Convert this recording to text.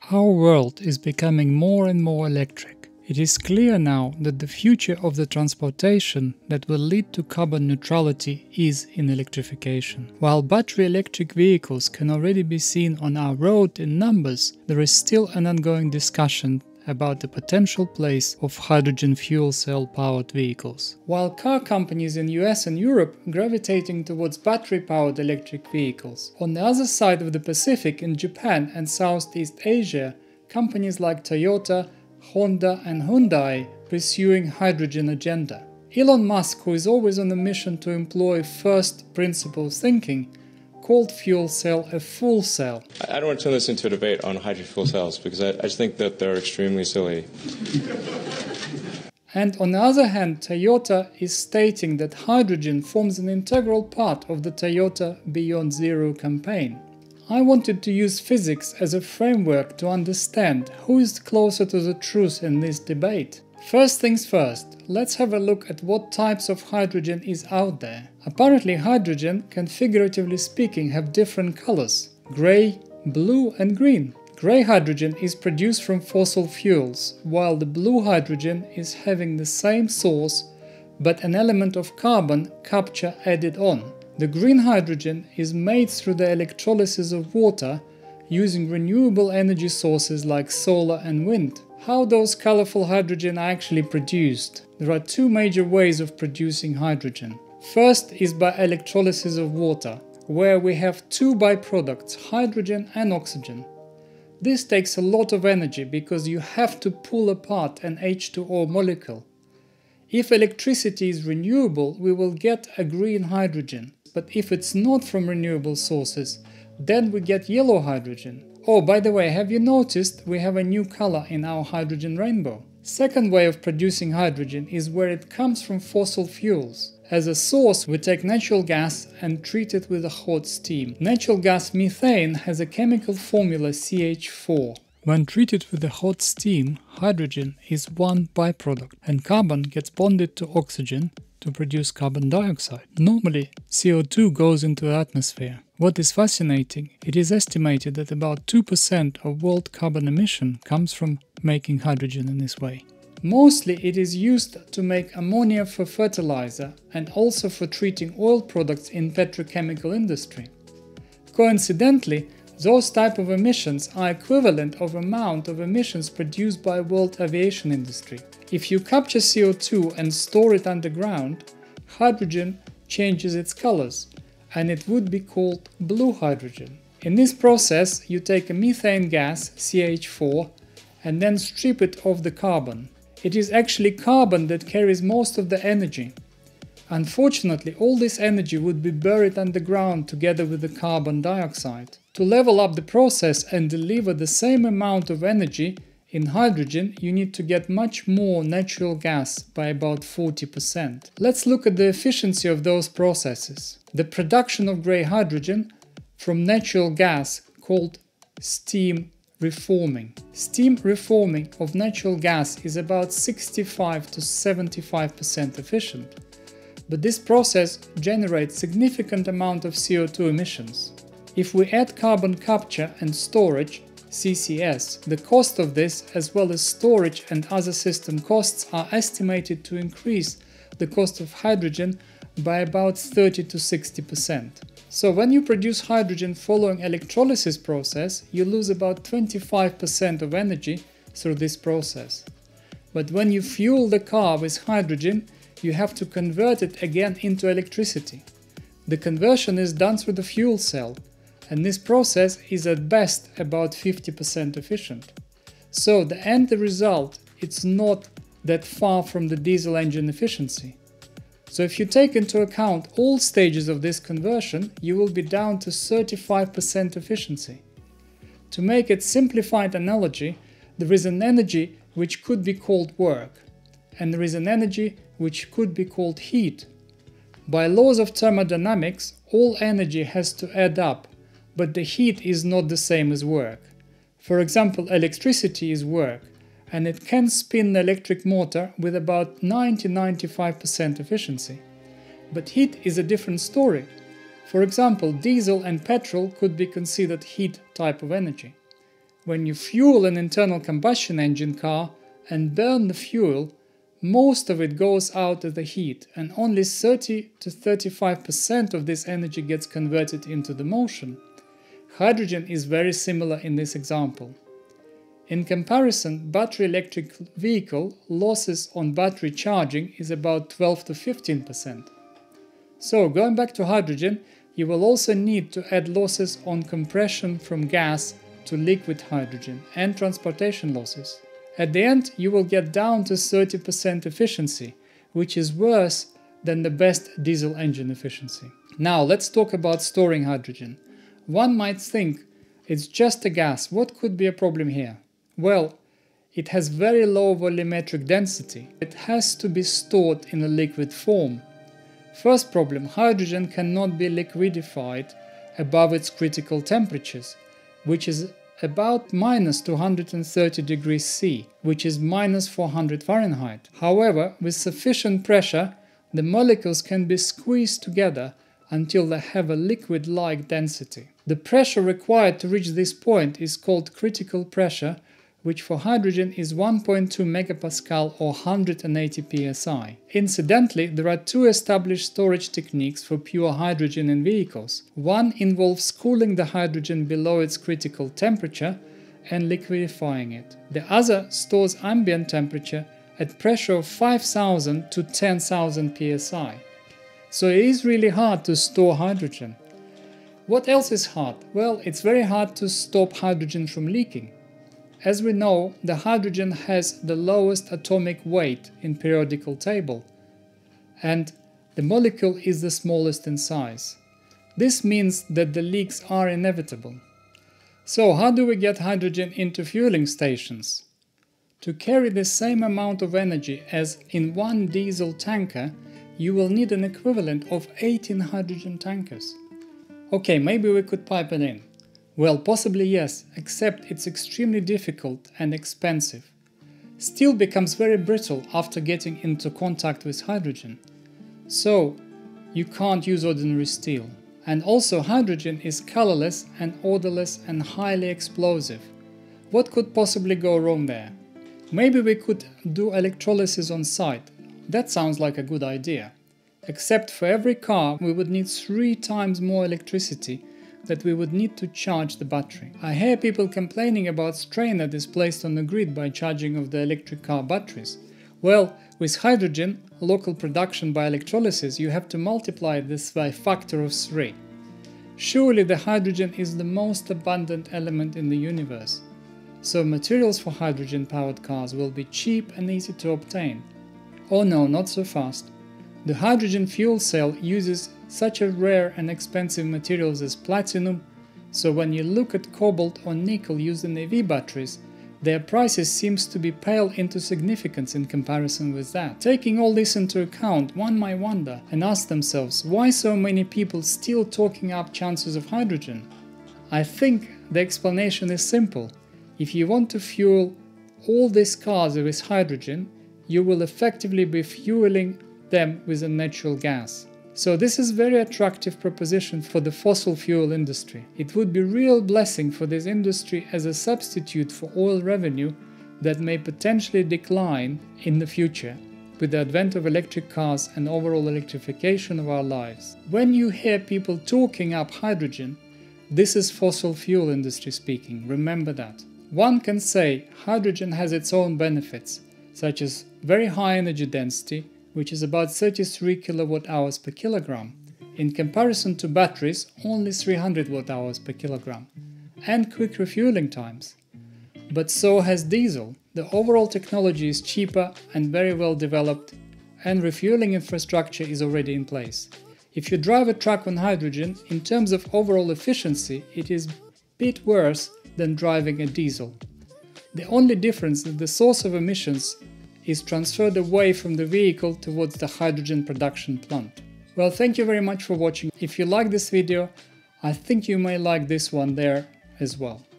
Our world is becoming more and more electric. It is clear now that the future of the transportation that will lead to carbon neutrality is in electrification. While battery electric vehicles can already be seen on our road in numbers, there is still an ongoing discussion about the potential place of hydrogen fuel cell powered vehicles. While car companies in US and Europe gravitating towards battery powered electric vehicles, on the other side of the Pacific in Japan and Southeast Asia, companies like Toyota, Honda and Hyundai pursuing hydrogen agenda. Elon Musk, who is always on a mission to employ first principles thinking, called fuel cell a full cell. I don't want to turn this into a debate on hydrogen fuel cells because I just think that they're extremely silly. And on the other hand, Toyota is stating that hydrogen forms an integral part of the Toyota Beyond Zero campaign. I wanted to use physics as a framework to understand who is closer to the truth in this debate. First things first, let's have a look at what types of hydrogen is out there. Apparently hydrogen can, figuratively speaking, have different colors: grey, blue and green. Grey hydrogen is produced from fossil fuels, while the blue hydrogen is having the same source but an element of carbon capture added on. The green hydrogen is made through the electrolysis of water using renewable energy sources like solar and wind. How those colorful hydrogen are actually produced? There are two major ways of producing hydrogen. First is by electrolysis of water, where we have two byproducts, hydrogen and oxygen. This takes a lot of energy because you have to pull apart an H2O molecule. If electricity is renewable, we will get a green hydrogen, but if it's not from renewable sources, then we get yellow hydrogen. Oh, by the way, have you noticed we have a new color in our hydrogen rainbow? Second way of producing hydrogen is where it comes from fossil fuels. As a source, we take natural gas and treat it with a hot steam. Natural gas methane has a chemical formula CH4. When treated with a hot steam, hydrogen is one byproduct, and carbon gets bonded to oxygen to produce carbon dioxide. Normally, CO2 goes into the atmosphere. What is fascinating, it is estimated that about 2% of world carbon emission comes from making hydrogen in this way. Mostly it is used to make ammonia for fertilizer and also for treating oil products in petrochemical industry. Coincidentally, those type of emissions are equivalent of amount of emissions produced by world aviation industry. If you capture CO2 and store it underground, hydrogen changes its colors, and it would be called blue hydrogen. In this process, you take a methane gas, CH4, and then strip it of the carbon. It is actually carbon that carries most of the energy. Unfortunately, all this energy would be buried underground together with the carbon dioxide. To level up the process and deliver the same amount of energy in hydrogen, you need to get much more natural gas by about 40%. Let's look at the efficiency of those processes. The production of grey hydrogen from natural gas, called steam reforming. Steam reforming of natural gas is about 65 to 75% efficient. But this process generates significant amount of CO2 emissions. If we add carbon capture and storage, CCS, the cost of this, as well as storage and other system costs, are estimated to increase the cost of hydrogen by about 30 to 60%. So when you produce hydrogen following electrolysis process, you lose about 25% of energy through this process. But when you fuel the car with hydrogen, you have to convert it again into electricity. The conversion is done through the fuel cell, and this process is at best about 50% efficient. So the end result, it's not that far from the diesel engine efficiency. So if you take into account all stages of this conversion, you will be down to 35% efficiency. To make it simplified analogy, there is an energy which could be called work, and there is an energy which could be called heat. By laws of thermodynamics, all energy has to add up, but the heat is not the same as work. For example, electricity is work, and it can spin the electric motor with about 90–95% efficiency. But heat is a different story. For example, diesel and petrol could be considered heat type of energy. when you fuel an internal combustion engine car and burn the fuel, most of it goes out as the heat, and only 30 to 35% of this energy gets converted into the motion. Hydrogen is very similar in this example. In comparison, battery electric vehicle losses on battery charging is about 12 to 15%. So, going back to hydrogen, you will also need to add losses on compression from gas to liquid hydrogen and transportation losses. At the end, you will get down to 30% efficiency, which is worse than the best diesel engine efficiency. Now, let's talk about storing hydrogen. One might think it's just a gas. What could be a problem here? Well, it has very low volumetric density. It has to be stored in a liquid form. First problem, hydrogen cannot be liquefied above its critical temperatures, which is about minus 230 degrees C, which is minus 400 Fahrenheit. However, with sufficient pressure, the molecules can be squeezed together until they have a liquid-like density. The pressure required to reach this point is called critical pressure, which for hydrogen is 1.2 megapascal or 180 psi. Incidentally, there are two established storage techniques for pure hydrogen in vehicles. One involves cooling the hydrogen below its critical temperature and liquefying it. The other stores ambient temperature at pressure of 5000 to 10,000 psi. So it is really hard to store hydrogen. What else is hard? Well, it's very hard to stop hydrogen from leaking. As we know, the hydrogen has the lowest atomic weight in periodical table, and the molecule is the smallest in size. This means that the leaks are inevitable. So how do we get hydrogen into fueling stations? To carry the same amount of energy as in one diesel tanker, you will need an equivalent of 18 hydrogen tankers. Okay, maybe we could pipe it in. Well, possibly yes, except it's extremely difficult and expensive. Steel becomes very brittle after getting into contact with hydrogen. So, you can't use ordinary steel. And also hydrogen is colorless and odorless and highly explosive. What could possibly go wrong there? Maybe we could do electrolysis on site. That sounds like a good idea. Except for every car we would need 3 times more electricity that we would need to charge the battery. I hear people complaining about strain that is placed on the grid by charging of the electric car batteries. Well, with hydrogen, local production by electrolysis, you have to multiply this by a factor of 3. Surely the hydrogen is the most abundant element in the universe. So materials for hydrogen-powered cars will be cheap and easy to obtain. Oh no, not so fast. The hydrogen fuel cell uses such a rare and expensive materials as platinum, so when you look at cobalt or nickel used in EV batteries, their prices seems to be pale into significance in comparison with that. Taking all this into account, one might wonder and ask themselves, why so many people still talking up chances of hydrogen? I think the explanation is simple. If you want to fuel all these cars with hydrogen, you will effectively be fueling them with a natural gas. So this is a very attractive proposition for the fossil fuel industry. It would be a real blessing for this industry as a substitute for oil revenue that may potentially decline in the future with the advent of electric cars and overall electrification of our lives. When you hear people talking up hydrogen, this is fossil fuel industry speaking, remember that. One can say hydrogen has its own benefits, such as very high energy density, which is about 33 kilowatt-hours per kilogram, in comparison to batteries only 300 watt-hours per kilogram, and quick refueling times. But so has diesel. The overall technology is cheaper and very well developed, and refueling infrastructure is already in place. If you drive a truck on hydrogen, in terms of overall efficiency, it is a bit worse than driving a diesel. The only difference is the source of emissions is transferred away from the vehicle towards the hydrogen production plant. Well, thank you very much for watching. If you like this video, I think you may like this one there as well.